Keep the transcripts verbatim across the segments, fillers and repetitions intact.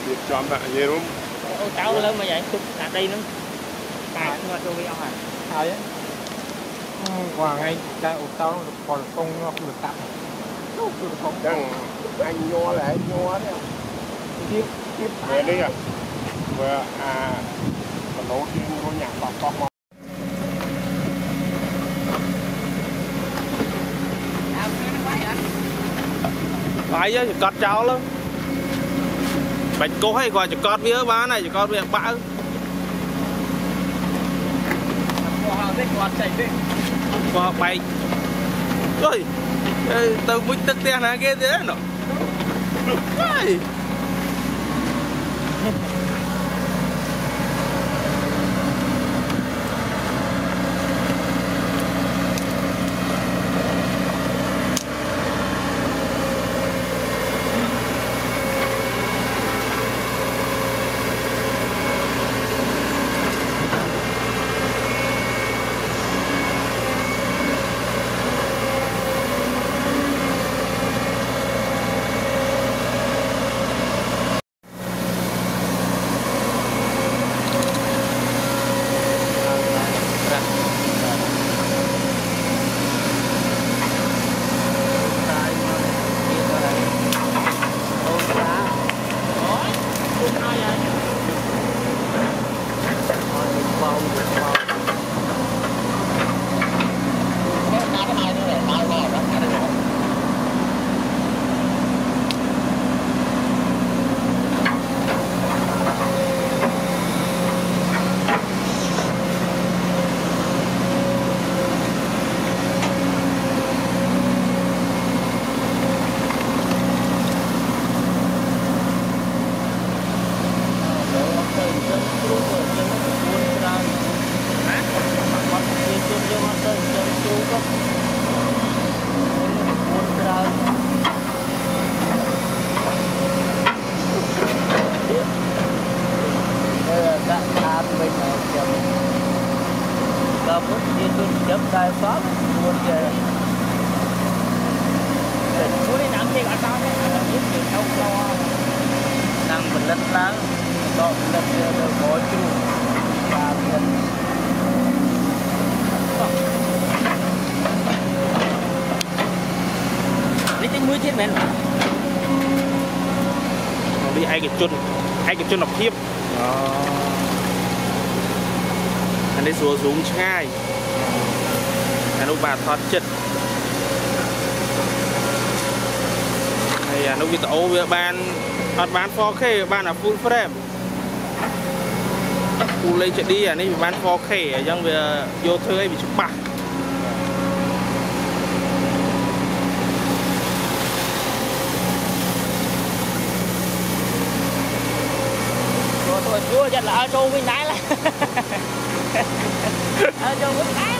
Biệt chọn lại gì đúng không? Ô cháu lớn mà vậy, đặt đây nó cài nó cho vi ông hả? Ai á? Qua ngay cái ô tao còn không được tặng. Chẳng anh nho là anh nho đấy. Tiếp tiếp về đây à? Vừa à còn nấu thêm ngôi nhà bọc bọc bọc. Phải chứ, cọt cháu lắm. Bạch cô hay gọi cho cọt với bán này, cho cọt với bão. Qua bay. Rồi, tao bích tức tiền hả kia thế nó. Ôi. Đài xóa buồn kìa. Chú đi nặng thiệt ở sao đấy, biết gì không lo. Năng mình lên láng, đó lên được mỗi chú và mình. Đi tính mũi chết mẹ. Đi ai cái chân, ai cái chân đọc thiếp. Anh ấy xuống xuống ngay. Anh lúc bà thoát chất này anh lúc cái tổ với ban thoát bán four K ban là full frame full lên chạy đi à này bán four K ở trong về vô thư ấy bị chụp bạc rồi thôi chúa chắc là ở đâu với nãy là ở đâu với nãy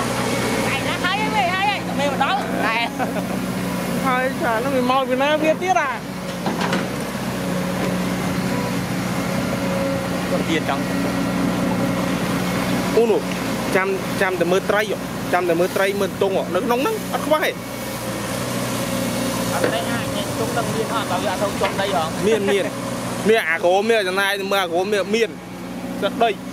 mày mà đó này thôi trời nó bị mò vì nó biết tiết à còn tiền trắng uno trăm trăm từ mưa trai trăm từ mưa trai mưa tung nó nóng nắng ăn không phải ở đây hai trung tâm miền họ tao ra thông trong đây hả miền miền miền à có miền trong này mưa có miền miền rất đây